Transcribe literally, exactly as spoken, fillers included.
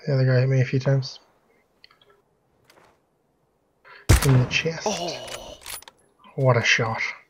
The other guy hit me a few times. In the chest. Oh. What a shot.